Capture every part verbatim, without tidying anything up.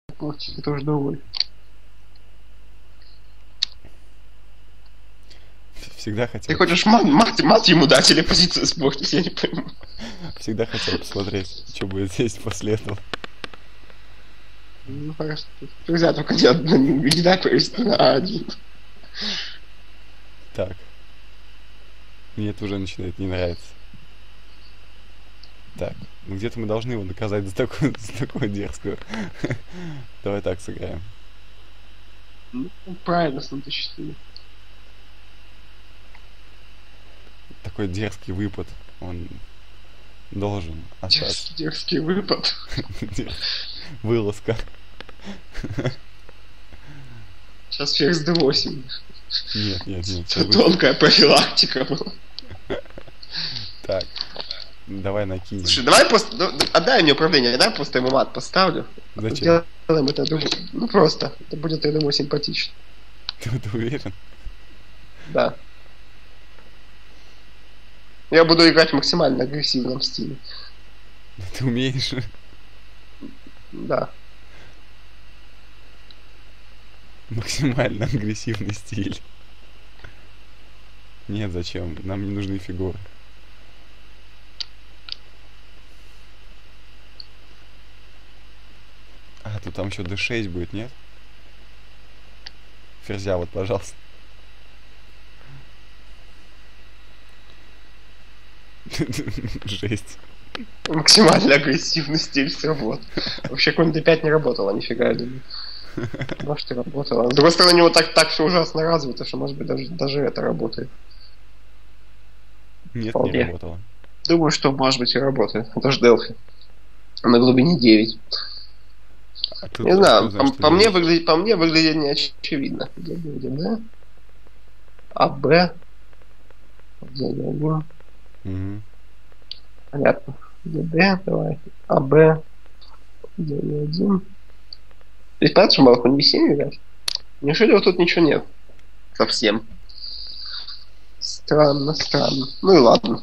Платить, это уже другой. Всегда Ты хотел, хочешь мат, мат, мат ему дать или позицию испортить, я не пойму. всегда хотел посмотреть, что будет здесь после этого. Ну, хорошо. Нельзя только не, одну- не дай провести на один. Так. Мне это уже начинает не нравиться. Так, ну где-то мы должны его наказать за такую, за такую дерзкую. Давай так сыграем. Ну, правильно, слон д четыре. Такой дерзкий выпад. Он должен остаться. Дерзкий, дерзкий выпад. Вылазка. Сейчас ферзь д восемь. Нет, нет, нет. Это Сейчас будет... тонкая профилактика была. Так. Давай накинем. Слушай, давай просто, ну, отдай мне управление, давай просто ему мат поставлю. Зачем? Сделаем это, думаю, ну просто, это будет, я думаю, симпатично. Ты, ты уверен? Да. Я буду играть в максимально агрессивном стиле. Ты умеешь? Да. Максимально агрессивный стиль. Нет, зачем? Нам не нужны фигуры. А, тут там еще дэ шесть будет, нет? Ферзя вот, пожалуйста. Жесть. Максимально агрессивный стиль сработал. Вообще конь д пять не работало, нифига, я думаю. Может и работало. С другой стороны, у него так, так все ужасно развито, что может быть даже, даже это работает. Нет, Вполне. не работало. Думаю, что может быть и работает. Это же Делфи. На глубине девять. А тут Не знаю, откуда знаешь, по, что по мне девять? выглядит, по мне выглядит не очевидно. Где будем, да? А, Б. Где один? Мгм. Понятно. Где Д, давай. А, Б. Где один? Здесь понятно, что мало конь семь играть? Неужели вот тут ничего нет? Совсем. Странно, странно. Ну и ладно.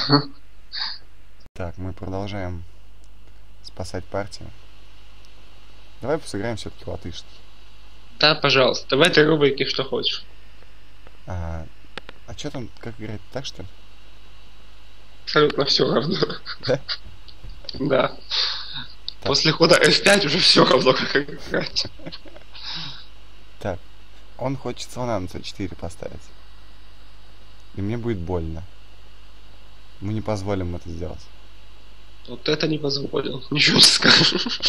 Так, мы продолжаем спасать партию. Давай посыграем все-таки латышский. Да, пожалуйста. В этой рубрике что хочешь. А, а что там, как играть, так что ли? Абсолютно все равно. Да? Да. После хода эф пять уже все равно, как играть. Так, он хочет слона на цэ четыре поставить. И мне будет больно. Мы не позволим это сделать. Вот это не позволил. Ничего не скажешь.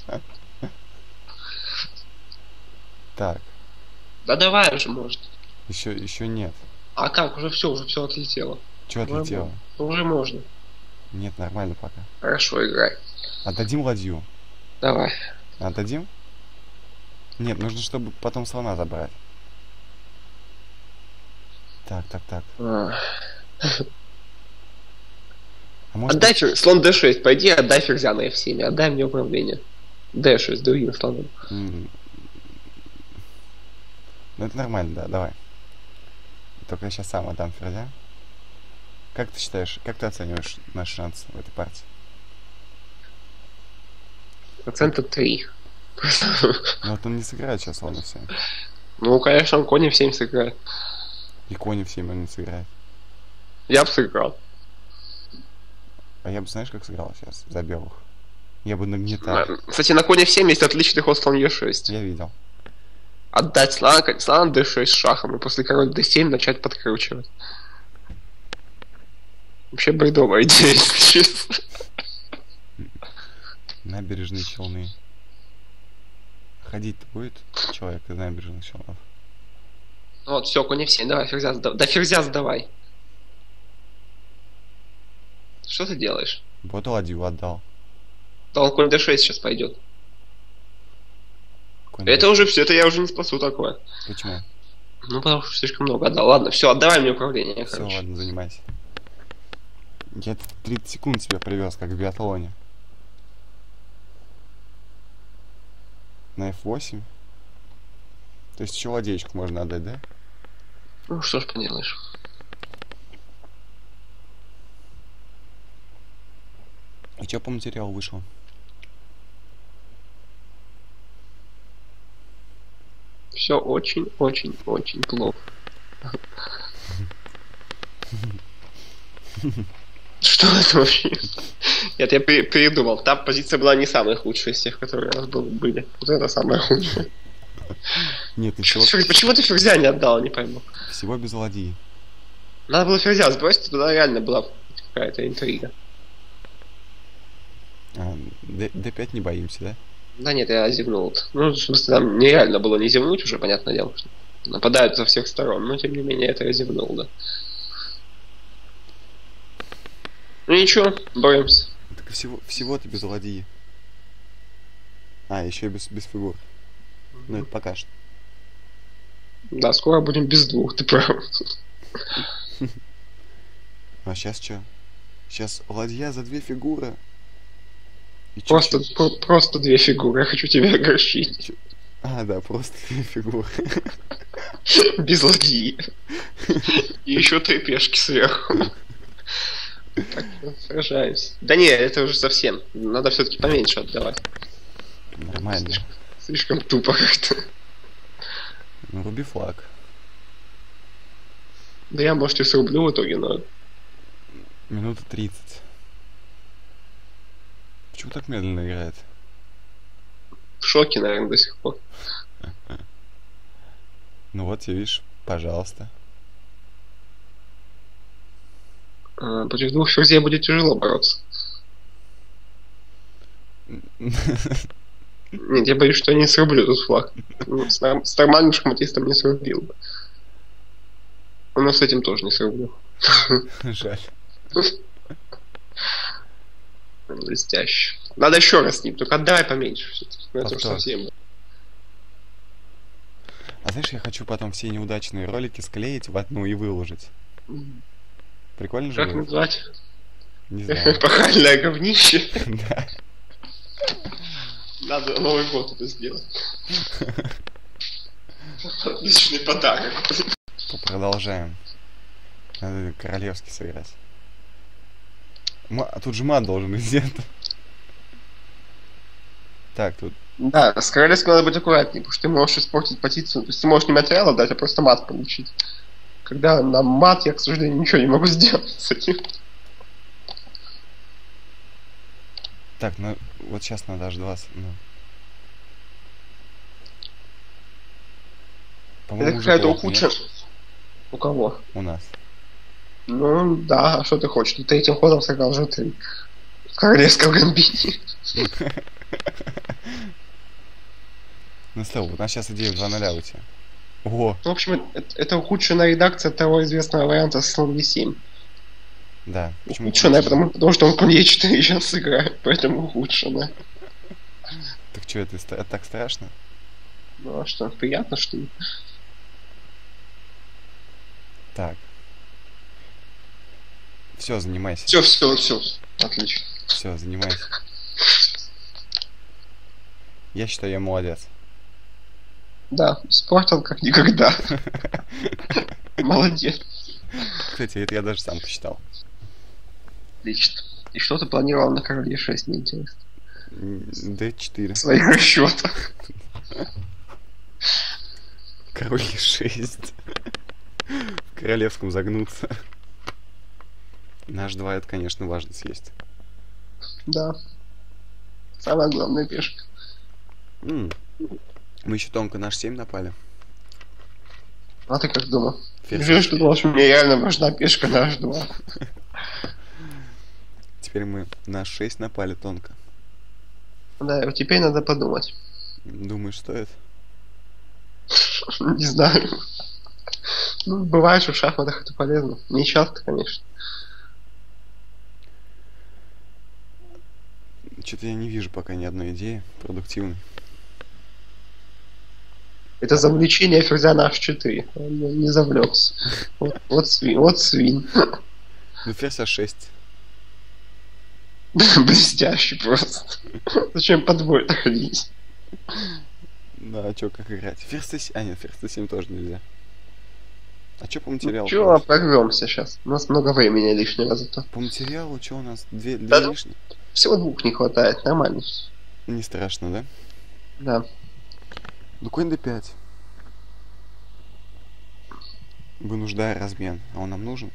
Так, Да давай уже, может. еще, еще нет. А как? Уже все, уже все отлетело. Че Уже отлетело? можно. Уже можно. Нет, нормально пока. Хорошо, играй. Отдадим ладью. Давай. Отдадим? Нет, нужно, чтобы потом слона забрать. Так, так, так. А. А может Отдай быть, фер... слон дэ шесть, пойди отдай ферзя на эф семь, отдай мне управление. дэ шесть, другим слоном. м, ну это нормально, да, давай. Только я сейчас сам отдам ферзя. Как ты считаешь, как ты оцениваешь наш шанс в этой партии? Процента три. Ну вот он не сыграет сейчас слон эф семь. Ну, конечно, он конь эф семь сыграет. И конь эф семь он не сыграет. Я бы сыграл. А я бы, знаешь, как сыграл сейчас за белых? Я бы нагнетал. Кстати, на конь эф семь есть отличный ход слон е шесть. Я видел. Отдать слона, слона дэ шесть с шахом, и после король дэ семь начать подкручивать. Вообще бредовая идея, если честно. Набережные Челны. Ходить-то будет человек из набережных Челнов? Вот, все, конь эф семь, давай, ферзя задавай. Да ферзя задавай. Что ты делаешь? Вот ладью отдал. Да он конь дэ шесть сейчас пойдет. Конь Это дэ- уже все, это я уже не спасу такое. Почему? Ну, потому что слишком много отдал. Ладно, все, отдавай мне управление, Все, короче. ладно, занимайся. Я тридцать секунд тебе привез, как в биатлоне. На эф восемь. То есть еще ладеечку можно отдать, да? Ну, что ж поделаешь. И что по материалу вышло? все очень-очень-очень плохо. Что это вообще? Нет, я пере- передумал. Та позиция была не самая худшая из тех, которые у нас был- были. Вот это самая худшая. Нет, ты Чё- всего, чё- Почему ты ферзя не отдал, не пойму. всего без ладьи. Надо было ферзя сбросить, туда реально была какая-то интрига. А, д пять не боимся, да? Да нет, я зевнул. Ну, в смысле, там нереально было не зевнуть уже, понятное дело, что нападают со всех сторон, но тем не менее это я зевнул, да. Ну ничего, боремся. Так всего, всего-то без ладьи. А, еще и без, без фигур. Ну, это пока что. Да, скоро будем без двух, ты прав. А сейчас что? Сейчас ладья за две фигуры. И чё- Просто, чё- про- просто две фигуры, я хочу тебя огорчить. чё- А, да, просто две фигуры. Без ладьи. И еще три пешки сверху. Так, сражаюсь. Да не, это уже совсем. Надо все-таки поменьше отдавать. Нормально. Слишком тупо как-то. Ну, руби флаг. Да я, может, и срублю в итоге, но... Минута тридцать. Почему так медленно играет? В шоке, наверное, до сих пор. Ну вот, тебе видишь, пожалуйста. А, против двух ферзей будет тяжело бороться. Нет, я боюсь, что я не срублю тут флаг. Ну, С, норм- с нормальным шахматистом не срубил бы. Но с этим тоже не срублю. Жаль. Блестяще. Надо еще раз с ним, только отдай поменьше все-таки. Ну, это уж Повтор. совсем. А знаешь, я хочу потом все неудачные ролики склеить в одну и выложить. Прикольно же Как будет? назвать? Не знаю. Пахальное говнище. Да. Надо Новый год это сделать. Отличный подарок. Продолжаем. Надо королевский сыграть. Ма- а тут же мат должен быть где-то. Так, тут... Да, с королевским надо быть аккуратнее, потому что ты можешь испортить позицию. То есть ты можешь не материал отдать, а просто мат получить. Когда на мат, я, к сожалению, ничего не могу сделать с этим. Так, ну вот сейчас надо аж двадцать. Ну. Это По-моему, уже какая-то плохо, нет? ухудшенная. У кого? У нас. Ну, да, а что ты хочешь? Ты третьим ходом сыграл же ты в королевском гамбите. Ну что, вот у нас сейчас идея в два ноль у тебя. Ого, В общем, это, это ухудшенная редакция того известного варианта с слон ви семь. да. Почему Ухудшенная, ухудшенная? потому, потому что он конь е четыре сейчас играет, поэтому ухудшенная. Так что, это ста- так страшно? Ну а что, приятно, что ли? Так. Все, занимайся. Все, все, все. Отлично. Все, занимайся. Я считаю, я молодец. Да, испортил как никогда. Молодец. Кстати, это я даже сам посчитал. Отлично. И что ты планировал на короле шесть, мне интересно? дэ четыре. В своих расчетах. Король е шесть. В королевском загнуться. Наш два это, конечно, важно съесть. Да. Самая главная пешка. М. Мы еще тонко наш семь напали. А ты как думал? Ферзь. Неужели что думал, что мне реально важна пешка на аш два? Теперь мы на шесть напали тонко. Да, вот теперь надо подумать. Думаешь, стоит? Не знаю. Ну, бывает, что в шахматах это полезно. Не часто, конечно. Что-то я не вижу пока ни одной идеи продуктивной. Это завлечение ферзя на аш четыре. Он не не завлекся. Вот, вот свин. Вот свин. Ну, ферзь а шесть. Блестящий просто. Зачем по двое ходить? Да, а чё, как играть? Ферзь цэ семь. А, нет, ферзь цэ семь тоже нельзя. А чё по материалу? Чего, короче? прорвемся сейчас. У нас много времени лишнего зато. По материалу что у нас? Две, две Да ну- лишних? Всего двух не хватает, нормально. Не страшно, да? Да. Ну, конь дэ пять. Вынуждая размен. А он нам нужен?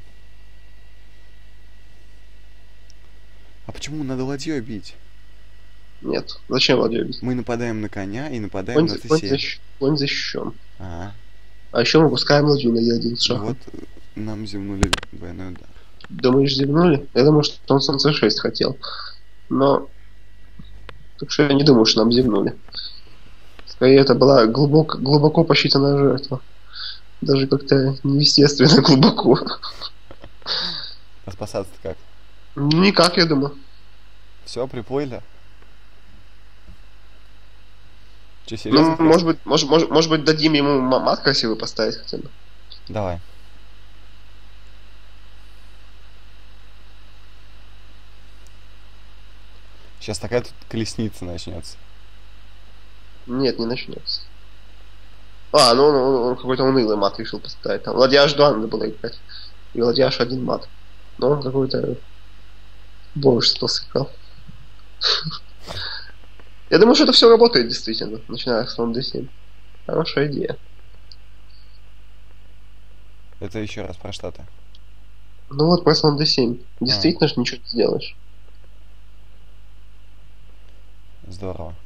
А почему надо ладьей бить? Нет. Зачем ладьей бить? Мы нападаем на коня и нападаем Конь, на за- конь, т семь. защ- конь защищен. А, А еще мы пускаем ладью на е один с ну шахом. вот э, нам зевнули двойной удар. Думаешь, зевнули? Я думаю, что он солнце шесть хотел. Но... Так что я не думаю, что нам зевнули. Скорее, это была глубоко, глубоко посчитанная жертва. Даже как-то неестественно глубоко. А спасаться-то как? Никак, я думаю. Все, приплыли? Че, Ну, серьезно? может быть, может, может, может быть, дадим ему м- мат красивый поставить хотя бы. Давай. Сейчас такая тут колесница начнется. Нет, не начнется. А, ну он, он- он какой-то унылый мат решил поставить. Там ладья аш два надо было играть. И ладья аш один мат. Но он какой-то божество сыграл. Я думаю, что это все работает действительно, начиная с слон дэ семь. Хорошая идея. Это еще раз про что-то. Ну вот про слон дэ семь. Действительно же ничего не сделаешь. Здорово.